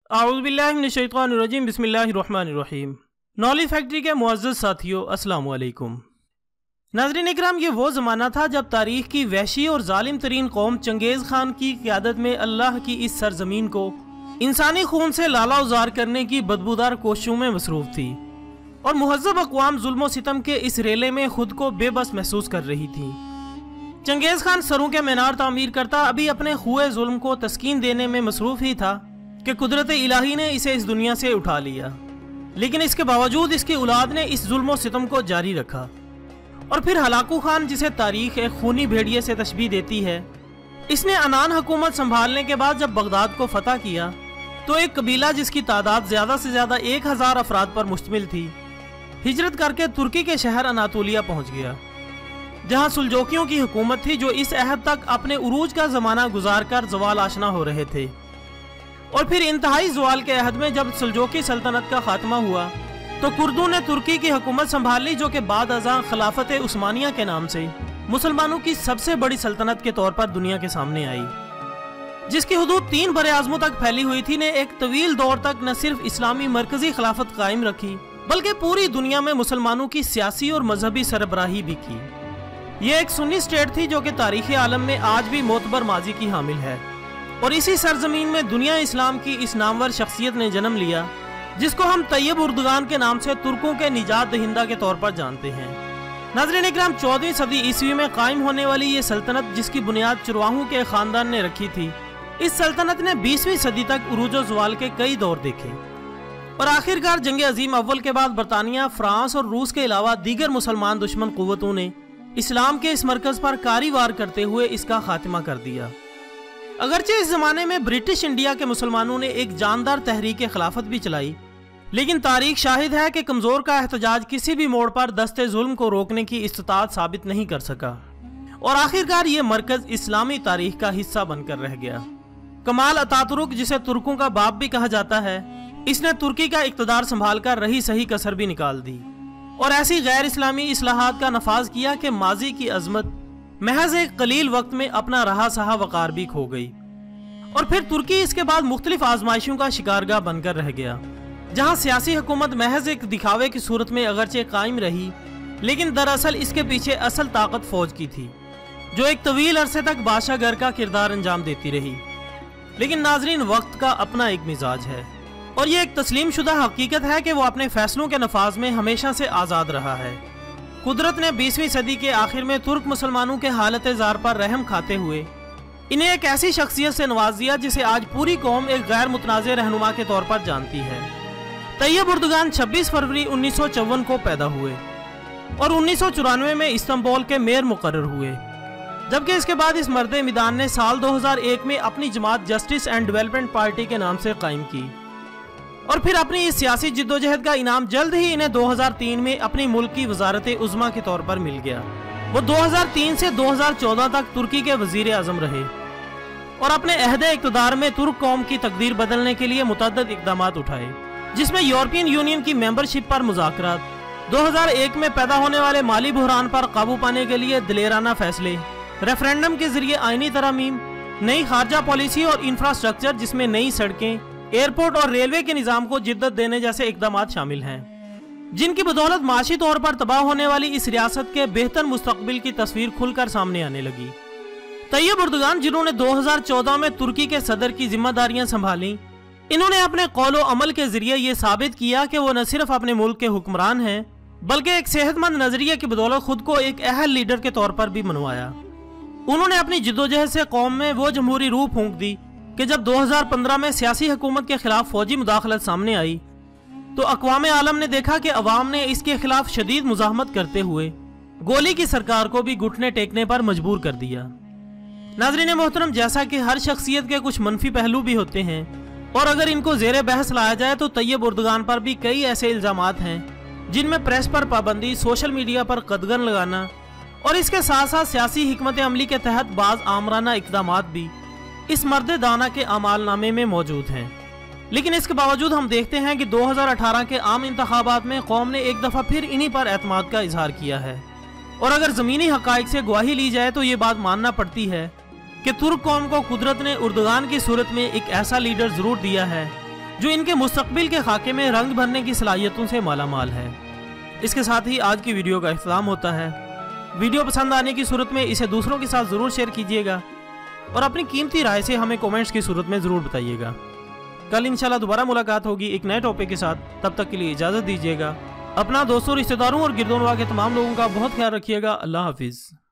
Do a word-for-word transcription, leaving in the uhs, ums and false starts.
आऊज़ुबिल्लाहिमिनश्शैतानिर्रजीम बिस्मिल्लाहिर्रहमानिर्रहीम। Knowledge factory के मुअज़्ज़ज़ साथियों, अस्सलाम वालेकुम। नाज़रीन इकराम, ये वो ज़माना था जब तारीख़ की वहशी और जालिम तरीन कौम चंगेज़ खान की क़यादत में अल्लाह की इस सरजमीन को इंसानी खून से लाला उजार करने की बदबूदार कोशिशों में मसरूफ़ थी और मुहज़्ज़ब अक़वाम जुल्म व सितम के इस रेले में खुद को बेबस महसूस कर रही थी। चंगेज़ खान सरों के मीनार तामीर करता अभी अपने खुए जुल्म को तस्कीन देने में मसरूफ़ ही था कि कुदरत इलाही ने इसे इस दुनिया से उठा लिया, लेकिन इसके बावजूद इसकी औलाद ने इस जुल्म व सितम को जारी रखा। और फिर हलाकू खान, जिसे तारीख एक खूनी भेड़िए से तशबीह देती है, इसने अनान हुकूमत संभालने के बाद जब बगदाद को फतह किया तो एक कबीला जिसकी तादाद ज़्यादा से ज़्यादा एक हज़ार अफराद पर मुश्तमिल थी, हिजरत करके तुर्की के शहर अनातोलिया पहुँच गया, जहाँ सुलजोकियों की हुकूमत थी जो इस अहद तक अपने उरूज का ज़माना गुजार कर जवाल आशना हो रहे थे। और फिर इंतहाई ज़वाल के अहद में जब सुलजोकी सल्तनत का खात्मा हुआ तो कुर्दों ने तुर्की की हुकूमत संभाल ली, जो कि बाद अज़ां खिलाफत उस्मानिया के नाम से मुसलमानों की सबसे बड़ी सल्तनत के तौर पर दुनिया के सामने आई, जिसकी हुदूद तीन बरे आज़मों तक फैली हुई थी। ने एक तवील दौर तक न सिर्फ इस्लामी मरकजी खिलाफत कायम रखी बल्कि पूरी दुनिया में मुसलमानों की सियासी और मजहबी सरबराही भी की। ये एक सुन्नी स्टेट थी जो कि तारीख़ आलम में आज भी मोतबर माजी की हामिल है, और इसी सरजमीन में दुनिया इस्लाम की इस नामवर शख्सियत ने जन्म लिया जिसको हम तैयब उर्दगान के नाम से तुर्कों के निजात दहिंदा के तौर पर जानते हैं। नाज़रीन इकराम, चौदहवीं सदी ईस्वी में कायम होने वाली ये सल्तनत, जिसकी बुनियाद चुरवाहों के खानदान ने रखी थी, इस सल्तनत ने बीसवीं सदी तक उरूज व ज़वाल के कई दौर देखे और आखिरकार जंग अजीम अव्वल के बाद बरतानिया, फ्रांस और रूस के अलावा दीगर मुसलमान दुश्मन कुव्वतों ने इस्लाम के इस मरकज पर कारी वार करते हुए इसका खात्मा कर दिया। अगरचे इस जमाने में ब्रिटिश इंडिया के मुसलमानों ने एक जानदार तहरीक खिलाफत भी चलाई, लेकिन तारीख शाहिद है कि कमजोर का एहतजाज किसी भी मोड़ पर दस्ते जुल्म को रोकने की इस्तात साबित नहीं कर सका और आखिरकार ये मरकज इस्लामी तारीख का हिस्सा बनकर रह गया। कमाल अतातुर्क, जिसे तुर्कों का बाप भी कहा जाता है, इसने तुर्की का इक़्तिदार संभाल कर रही सही कसर भी निकाल दी और ऐसी गैर इस्लामी इस्लाहात का नफाज किया कि माजी की अजमत महज एक कलील वक्त में अपना रहा सहा वकार भी खो गई। और फिर तुर्की इसके बाद मुख्तलिफ आजमाइशों का शिकारगाह बनकर रह गया, जहाँ सियासी हुकूमत महज एक दिखावे की सूरत में अगरचे कायम रही, लेकिन दरअसल इसके पीछे असल ताकत फौज की थी, जो एक तवील अरसे तक बादशाहगर का किरदार अंजाम देती रही। लेकिन नाजरीन, वक्त का अपना एक मिजाज है और ये एक तस्लीम शुदा हकीकत है कि वो अपने फैसलों के नफाज में हमेशा से आज़ाद रहा है। कुदरत ने बीसवीं सदी के आखिर में तुर्क मुसलमानों के हालत ज़ार पर रहम खाते हुए इन्हें एक ऐसी शख्सियत से नवाज दिया जिसे आज पूरी कौम एक गैर मुतनाज़े रहनुमा के तौर पर जानती है। तैयब उर्दगान छब्बीस फरवरी उन्नीस सौ चौवन को पैदा हुए और उन्नीस सौ चौरानवे में इस्तांबुल के मेयर मुकर्रर हुए, जबकि इसके बाद इस मर्द मैदान ने साल दो हज़ार एक में अपनी जमात जस्टिस एंड डेवलपमेंट पार्टी के नाम से कायम की और फिर अपनी इस सियासी जिद्दोजहद का इनाम जल्द ही इन्हें दो हज़ार तीन में अपनी मुल्क की वजारत उज़्मा के तौर पर मिल गया। वो दो हज़ार तीन से दो हज़ार चौदह तक तुर्की के वजीर आज़म रहे और अपने अहदे इक़्तिदार में तुर्क कौम की तकदीर बदलने के लिए मुतअद्दिद इक़दामात उठाए, जिसमें यूरोपियन यूनियन की मेंबरशिप पर मुज़ाकरात, दो हज़ार एक में पैदा होने वाले माली बहरान पर काबू पाने के लिए दिलेराना फैसले, रेफरेंडम के जरिए आईनी तरमीम, नई खारजा पॉलिसी और इंफ्रास्ट्रक्चर जिसमें नई सड़कें, एयरपोर्ट और रेलवे के निज़ाम को जिद्दत देने जैसे इक़दामात शामिल हैं, जिनकी बदौलत माशी तौर पर तबाह होने वाली इस रियासत के बेहतर मुस्तकबिल की तस्वीर खुलकर सामने आने लगी। तैयब उर्दगान, जिन्होंने दो हज़ार चौदह में तुर्की के सदर की जिम्मेदारियां संभाली, इन्होंने अपने कौलो अमल के जरिए ये साबित किया कि वो न सिर्फ अपने मुल्क के हुक्मरान हैं बल्कि एक सेहतमंद नजरिए की बदौलत खुद को एक अहल लीडर के तौर पर भी मनवाया। उन्होंने अपनी जिद्दोजहद से कौम में वो जमहूरी रूह फूंक दी कि जब दो हज़ार पंद्रह में सियासी हुकूमत के खिलाफ फौजी मुदाखलत सामने आई तो अक़वाम आलम ने देखा कि अवाम ने इसके खिलाफ शदीद मुज़ाहमत करते हुए गोली की सरकार को भी घुटने टेकने पर मजबूर कर दिया। नाज़रीन मोहतरम, जैसा कि हर शख्सियत के कुछ मनफी पहलू भी होते हैं और अगर इनको ज़ेरे बहस लाया जाए तो तैयब उर्दगान पर भी कई ऐसे इल्ज़ामात हैं जिनमें प्रेस पर पाबंदी, सोशल मीडिया पर कदगन लगाना और इसके साथ साथ सियासी हिकमत अमली के तहत बाज़ आमराना इक़दामात भी इस मर्द दाना के अमाल नामे में मौजूद हैं। लेकिन इसके बावजूद हम देखते हैं कि दो हज़ार अठारह के आम इंतखाबात में कौम ने एक दफ़ा फिर इन्हीं पर एतमाद का इजहार किया है और अगर ज़मीनी हक़ाइक़ से गवाही ली जाए तो ये बात मानना पड़ती है कि तुर्क कौम को कुदरत ने उर्दगान की सूरत में एक ऐसा लीडर ज़रूर दिया है جو ان کے مستقبل کے خاکے میں رنگ بھرنے کی صلاحیتوں سے مالا مال ہے۔ اس کے ساتھ ہی آج کی ویڈیو کا اختتام ہوتا ہے۔ ویڈیو پسند آنے کی صورت میں اسے دوسروں کے ساتھ ضرور شیئر کیجیے گا اور اپنی قیمتی رائے سے ہمیں کومنٹس کی صورت میں ضرور بتائیے گا۔ کل انشاءاللہ دوبارہ ملاقات ہوگی ایک نئے ٹاپک کے ساتھ، تب تک کے لیے اجازت دیجیے گا۔ اپنا دوستوں، رشتہ داروں اور گرد و نواح کے تمام لوگوں کا بہت خیال رکھیے گا۔ اللہ حافظ۔